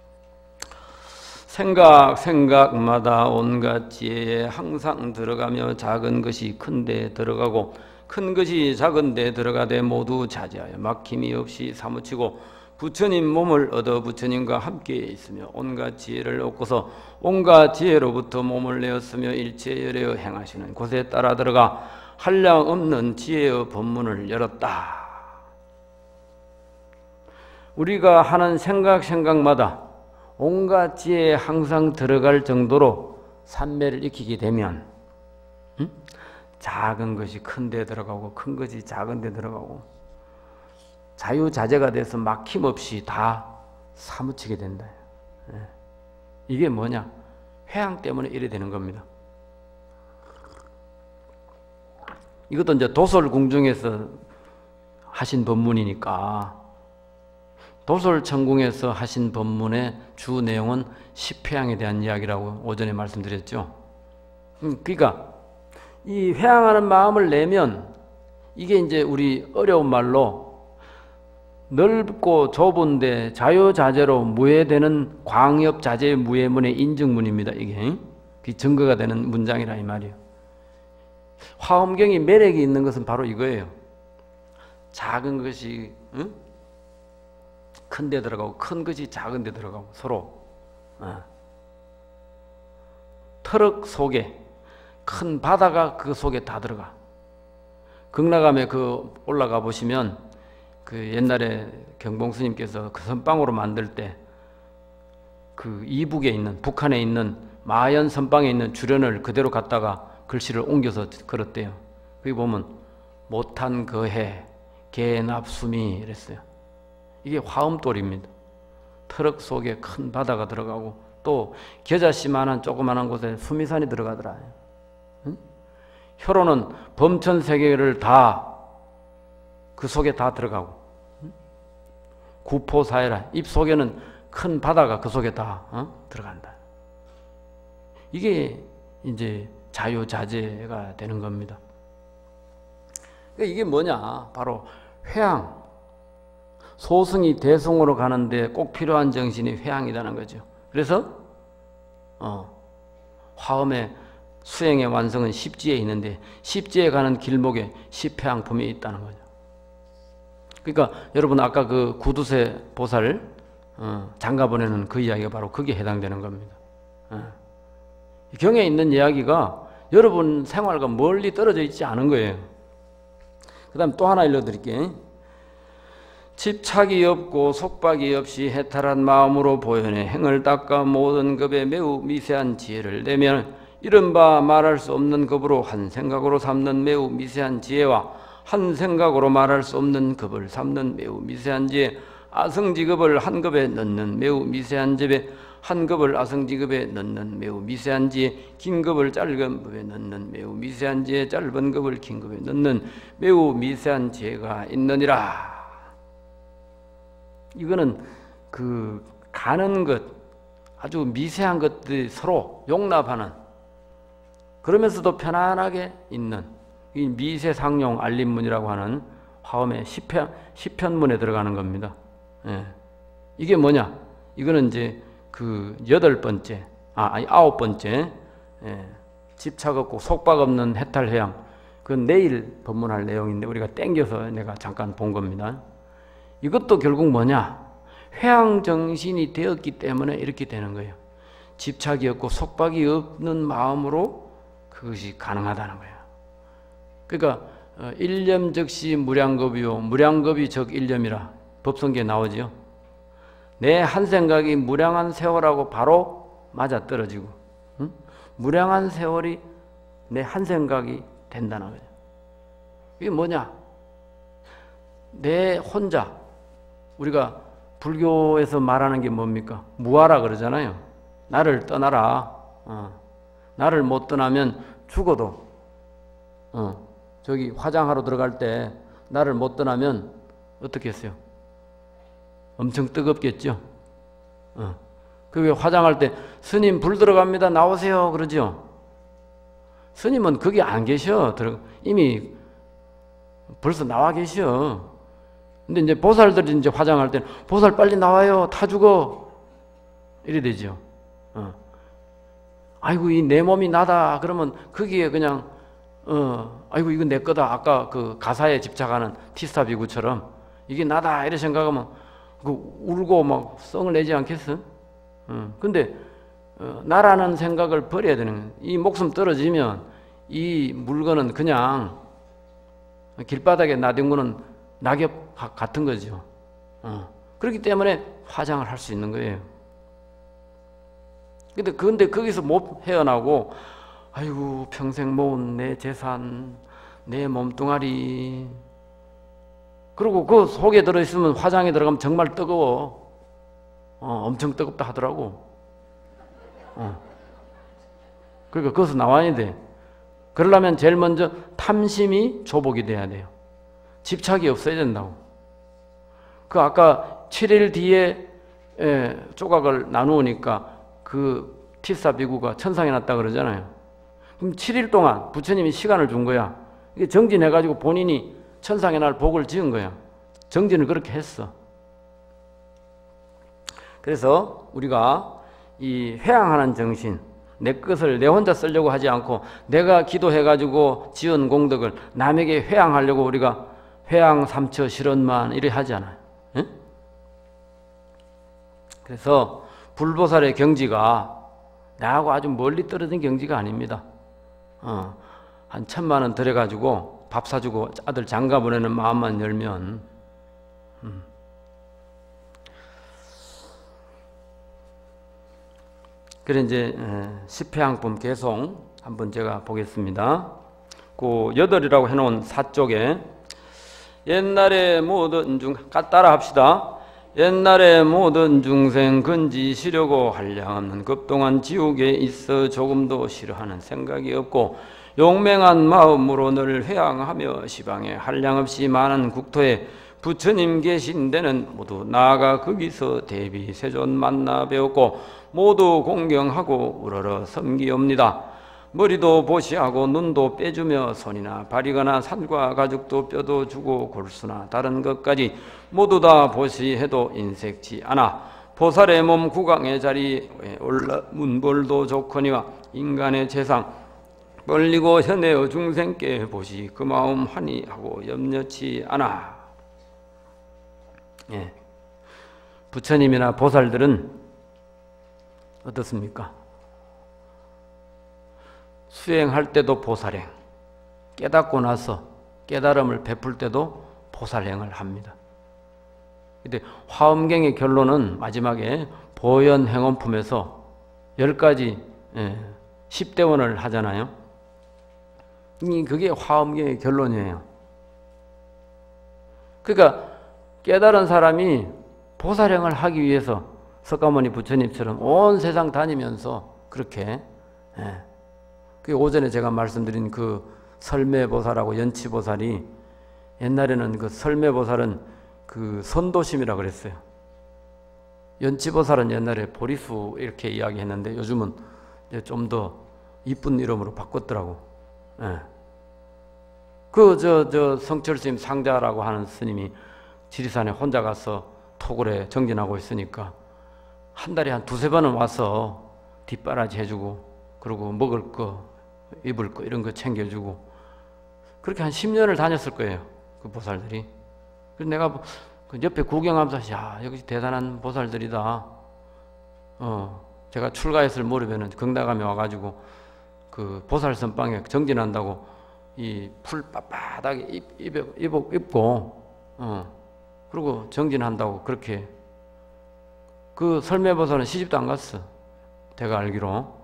생각 생각마다 온갖 지혜에 항상 들어가며 작은 것이 큰 데 들어가고 큰 것이 작은 데 들어가되 모두 자제하여 막힘이 없이 사무치고 부처님 몸을 얻어 부처님과 함께 있으며 온갖 지혜를 얻고서 온갖 지혜로부터 몸을 내었으며 일체 열애어 행하시는 곳에 따라 들어가 한량 없는 지혜의 법문을 열었다. 우리가 하는 생각 생각마다 온갖 지혜에 항상 들어갈 정도로 삼매를 익히게 되면 응? 작은 것이 큰 데 들어가고 큰 것이 작은 데 들어가고 자유자재가 돼서 막힘없이 다 사무치게 된다. 이게 뭐냐? 회항 때문에 이래 되는 겁니다. 이것도 이제 도솔궁중에서 하신 법문이니까 도솔천궁에서 하신 법문의 주 내용은 십회항에 대한 이야기라고 오전에 말씀드렸죠. 그러니까 이 회항하는 마음을 내면 이게 이제 우리 어려운 말로 넓고 좁은데 자유자재로 무해되는 광엽자재 무해문의 인증문입니다. 이게 증거가 되는 문장이라 이 말이에요. 화엄경이 매력이 있는 것은 바로 이거예요. 작은 것이 응? 큰 데 들어가고 큰 것이 작은 데 들어가고 서로 어. 트럭 속에 큰 바다가 그 속에 다 들어가. 극락암에 그 올라가 보시면 그 옛날에 경봉스님께서 그 선방으로 만들 때 그 이북에 있는 북한에 있는 마연 선방에 있는 주련을 그대로 갖다가 글씨를 옮겨서 걸었대요. 거기 보면 못한 거해 개납수미 이랬어요. 이게 화엄돌입니다. 트럭 속에 큰 바다가 들어가고 또 겨자씨만한 조그만한 곳에 수미산이 들어가더라. 응? 혀로는 범천세계를 다 그 속에 다 들어가고 응? 구포사해라. 입 속에는 큰 바다가 그 속에 다 어? 들어간다. 이게 이제 자유자재가 되는 겁니다. 그러니까 이게 뭐냐? 바로 회항. 소승이 대승으로 가는데 꼭 필요한 정신이 회항이라는 거죠. 그래서 어, 화엄의 수행의 완성은 십지에 있는데 십지에 가는 길목에 십회항품이 있다는 거죠. 그러니까 여러분 아까 그 구두쇠 보살 어, 장가 보내는 그 이야기가 바로 거기에 해당되는 겁니다. 어. 경에 있는 이야기가 여러분 생활과 멀리 떨어져 있지 않은 거예요. 그 다음 또 하나 읽어드릴게요. 집착이 없고 속박이 없이 해탈한 마음으로 보현해 행을 닦아 모든 급에 매우 미세한 지혜를 내면 이른바 말할 수 없는 급으로 한 생각으로 삼는 매우 미세한 지혜와 한 생각으로 말할 수 없는 급을 삼는 매우 미세한 지혜, 아성지급을 한 급에 넣는 매우 미세한 지혜, 한 급을 아성지급에 넣는 매우 미세한 지혜, 긴 급을 짧은 급에 넣는 매우 미세한 지혜, 짧은 급을 긴 급에 넣는 매우 미세한 지혜가 있느니라. 이거는 그 가는 것, 아주 미세한 것들이 서로 용납하는, 그러면서도 편안하게 있는 이 미세상용 알림문이라고 하는 화엄의 시편, 시편문에 들어가는 겁니다. 예. 이게 뭐냐? 이거는 이제 그 여덟 번째, 아, 아니 아홉 번째, 예. 집착 없고 속박 없는 해탈회양. 그건 내일 법문할 내용인데 우리가 땡겨서 내가 잠깐 본 겁니다. 이것도 결국 뭐냐? 회양정신이 되었기 때문에 이렇게 되는 거예요. 집착이 없고 속박이 없는 마음으로 그것이 가능하다는 거예요. 그러니까 일념즉시 무량겁이요 무량겁이 적 일념이라 법성계에 나오지요. 내 한 생각이 무량한 세월하고 바로 맞아떨어지고 응? 무량한 세월이 내 한 생각이 된다는 거죠. 이게 뭐냐? 내 혼자, 우리가 불교에서 말하는 게 뭡니까? 무아라 그러잖아요. 나를 떠나라. 어. 나를 못 떠나면 죽어도 어. 저기 화장하러 들어갈 때 나를 못 떠나면 어떻게 했어요? 엄청 뜨겁겠죠? 어. 그게 화장할 때 스님 불 들어갑니다. 나오세요. 그러죠? 스님은 거기 안 계셔. 이미 벌써 나와 계셔. 근데 이제 보살들이 이제 화장할 때는 보살 빨리 나와요. 타 죽어. 이래 되죠. 어. 아이고, 이 내 몸이 나다. 그러면 거기에 그냥, 어, 아이고, 이거 내 거다. 아까 그 가사에 집착하는 티스타 비구처럼 이게 나다. 이래 생각하면 그 울고 막 성을 내지 않겠어? 어. 근데, 어, 나라는 생각을 버려야 되는 거예요. 이 목숨 떨어지면 이 물건은 그냥 길바닥에 놔둔 거는 낙엽 같은 거죠. 어. 그렇기 때문에 화장을 할 수 있는 거예요. 근데, 근데 거기서 못 헤어나고, 아이고, 평생 모은 내 재산, 내 몸뚱아리. 그리고 그 속에 들어있으면 화장에 들어가면 정말 뜨거워. 어, 엄청 뜨겁다 하더라고. 어. 그러니까 거기서 나와야 돼. 그러려면 제일 먼저 탐심이 조복이 돼야 돼요. 집착이 없어야 된다고. 그 아까 칠 일 뒤에 에, 조각을 나누니까 그 티사 비구가 천상에 났다 그러잖아요. 그럼 칠 일 동안 부처님이 시간을 준 거야. 이게 정진해가지고 본인이 천상에 날 복을 지은 거야. 정진을 그렇게 했어. 그래서 우리가 이 회양하는 정신, 내 것을 내 혼자 쓰려고 하지 않고 내가 기도해가지고 지은 공덕을 남에게 회양하려고 우리가 회양 삼처 실언만 이래 하잖아요. 응? 그래서 불보살의 경지가 나하고 아주 멀리 떨어진 경지가 아닙니다. 어, 한 천만 원 들여가지고 밥 사주고 아들 장가 보내는 마음만 열면 음. 그래 이제 십회양품 개송 한번 제가 보겠습니다. 그 여덟이라고 해놓은 사쪽에 옛날에 모든 중 따라 합시다. 옛날에 모든 중생 근지시려고 한량없는 급동안 지옥에 있어 조금도 싫어하는 생각이 없고 용맹한 마음으로 늘 회양하며 시방에 한량없이 많은 국토에 부처님 계신 데는 모두 나아가 거기서 대비 세존 만나 배웠고 모두 공경하고 우러러 섬기옵니다. 머리도 보시하고 눈도 빼주며 손이나 발이거나 산과 가죽도 뼈도 주고 골수나 다른 것까지 모두 다 보시해도 인색치 않아 보살의 몸 구강의 자리에 올라 문벌도 좋거니와 인간의 재상 벌리고 현내의 중생께 보시 그 마음 환희하고 염려치 않아. 예. 부처님이나 보살들은 어떻습니까? 수행할 때도 보살행, 깨닫고 나서 깨달음을 베풀 때도 보살행을 합니다. 근데 화엄경의 결론은 마지막에 보현행원품에서 열 가지 예, 십대원을 하잖아요. 그게 화엄경의 결론이에요. 그러니까 깨달은 사람이 보살행을 하기 위해서 석가모니 부처님처럼 온 세상 다니면서 그렇게 예, 그 오전에 제가 말씀드린 그 설매보살하고 연치보살이 옛날에는 그 설매보살은 그 선도심이라 그랬어요. 연치보살은 옛날에 보리수 이렇게 이야기했는데 요즘은 좀 더 이쁜 이름으로 바꿨더라고. 예. 그 저 저 성철 스님 상자라고 하는 스님이 지리산에 혼자 가서 토굴에 정진하고 있으니까 한 달에 한 두세 번은 와서 뒷바라지 해주고, 그리고 먹을 거, 입을 거 이런 거 챙겨주고, 그렇게 한 십 년을 다녔을 거예요, 그 보살들이. 그래서 내가 그 옆에 구경하면서, 야, 여기 대단한 보살들이다. 어, 제가 출가했을 무렵에는 경다감에 와가지고 그 보살 선방에 정진한다고 이 풀 빳빳하게 입, 입, 입, 입고, 어, 그리고 정진한다고 그렇게. 그 설매보살은 시집도 안 갔어, 제가 알기로.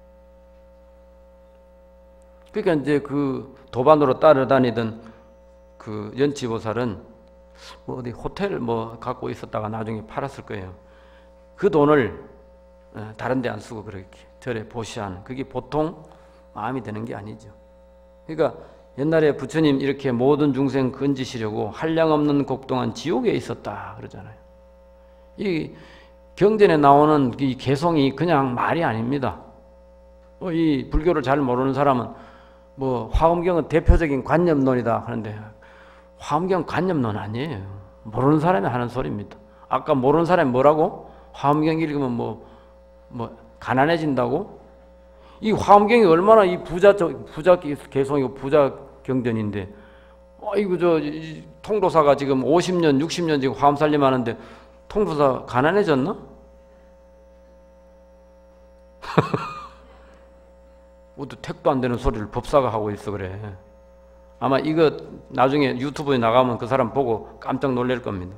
그러니까 이제 그 도반으로 따라다니던 그 연치보살은 뭐 어디 호텔 뭐 갖고 있었다가 나중에 팔았을 거예요. 그 돈을 다른 데 안 쓰고 그렇게 절에 보시하는, 그게 보통 마음이 되는 게 아니죠. 그러니까 옛날에 부처님 이렇게 모든 중생 건지시려고 한량없는 곡동한 지옥에 있었다 그러잖아요. 이 경전에 나오는 이 개송이 그냥 말이 아닙니다. 뭐 이 불교를 잘 모르는 사람은 뭐 화엄경은 대표적인 관념론이다 하는데, 화엄경 관념론 아니에요. 모르는 사람이 하는 소리입니다. 아까 모르는 사람이 뭐라고? 화엄경 읽으면 뭐, 뭐 가난해진다고? 이 화엄경이 얼마나 이 부자, 부자 개송이고 부자 경전인데, 아이고 저 통도사가 지금 오십 년, 육십 년 지금 화엄살림 하는데 통도사 가난해졌나? 뭐또 택도 안 되는 소리를 법사가 하고 있어 그래. 아마 이거 나중에 유튜브에 나가면 그 사람 보고 깜짝 놀랄 겁니다.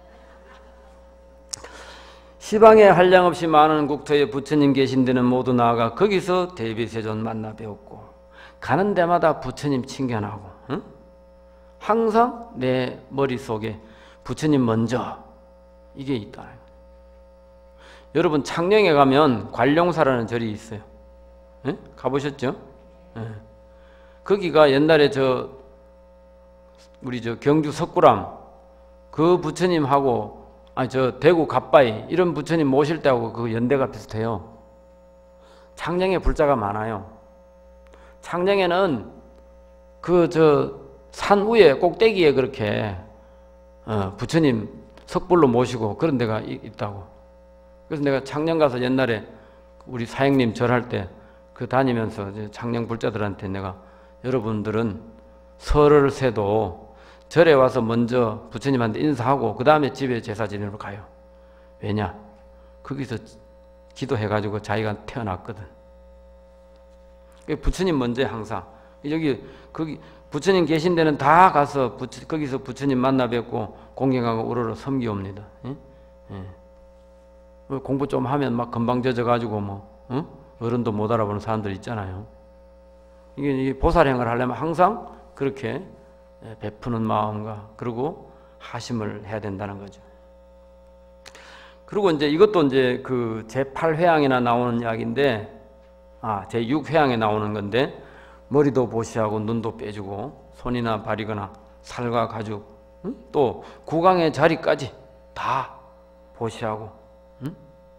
시방에 한량없이 많은 국토에 부처님 계신 데는 모두 나아가 거기서 대비세존 만나 배웠고, 가는 데마다 부처님 칭견하고, 응? 항상 내 머릿속에 부처님 먼저 이게 있다. 여러분 창녕에 가면 관룡사라는 절이 있어요. 예? 가보셨죠? 예. 거기가 옛날에 저 우리 저 경주 석굴암 그 부처님하고, 아니 저 대구 갓바이 이런 부처님 모실 때하고 그 연대가 비슷해요. 창녕에 불자가 많아요. 창녕에는 그 저 산 위에 꼭대기에 그렇게 어, 부처님 석불로 모시고 그런 데가 있다고. 그래서 내가 창녕 가서 옛날에 우리 사형님 절할 때 그 다니면서 창녕 불자들한테 내가, 여러분들은 설을 세도 절에 와서 먼저 부처님한테 인사하고 그 다음에 집에 제사 지내러 가요. 왜냐? 거기서 기도해가지고 자기가 태어났거든. 부처님 먼저 항상 여기 거기 부처님 계신 데는 다 가서 부처, 거기서 부처님 만나 뵙고 공경하고 우러러 섬기옵니다. 예? 예. 공부 좀 하면 막 금방 젖어가지고 뭐 응? 어른도 못 알아보는 사람들 있잖아요. 이게, 이게 보살행을 하려면 항상 그렇게 베푸는 마음과 그리고 하심을 해야 된다는 거죠. 그리고 이제 이것도 이제 그 제팔 회양이나 나오는 이야기인데, 아, 제육 회양에 나오는 건데, 머리도 보시하고 눈도 빼주고 손이나 발이거나 살과 가죽, 응? 또 구강의 자리까지 다 보시하고, 응?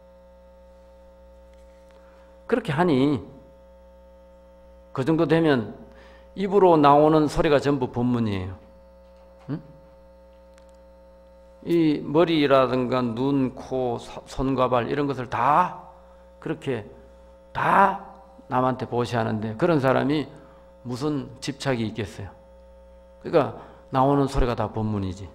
그렇게 하니 그 정도 되면 입으로 나오는 소리가 전부 법문이에요. 응? 이 머리라든가 눈, 코, 손과 발 이런 것을 다 그렇게 다 남한테 보시하는데, 그런 사람이 무슨 집착이 있겠어요? 그러니까 나오는 소리가 다 법문이지.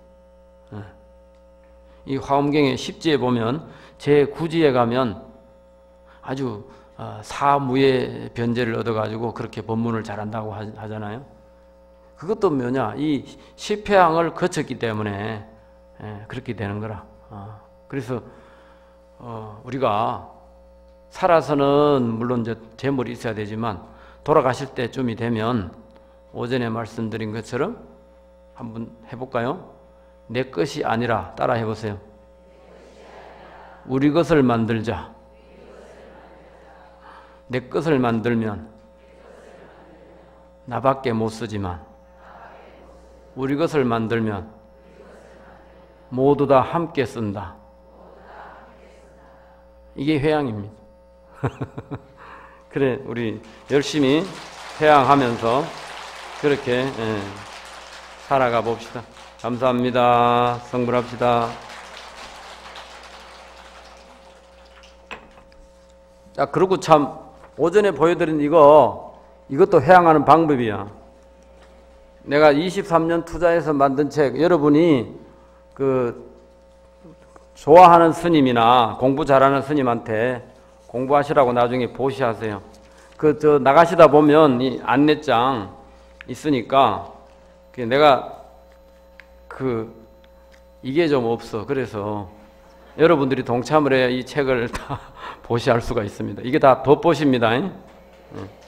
이 화엄경의 십지에 보면 제구 지에 가면 아주 사무의 변제를 얻어가지고 그렇게 법문을 잘한다고 하잖아요. 그것도 뭐냐, 이 십회양을 거쳤기 때문에 그렇게 되는 거라. 그래서 우리가 살아서는 물론 이제 재물이 있어야 되지만 돌아가실 때쯤이 되면 오전에 말씀드린 것처럼 한번 해볼까요? 내 것이 아니라 따라 해보세요. 우리 것을 만들자. 내 것을 만들면 나밖에 못 쓰지만 우리 것을 만들면 모두 다 함께 쓴다. 이게 회양입니다. 그래, 우리 열심히 회양하면서 그렇게 예, 살아가 봅시다. 감사합니다. 성불합시다. 자, 그리고 참 오전에 보여드린 이거 이것도 회항하는 방법이야. 내가 이십삼 년 투자해서 만든 책, 여러분이 그 좋아하는 스님이나 공부 잘하는 스님한테 공부하시라고 나중에 보시하세요. 그 저 나가시다 보면 이 안내장 있으니까 내가 그 이게 좀 없어. 그래서 여러분들이 동참을 해야 이 책을 다 보시할 수가 있습니다. 이게 다 법보시입니다.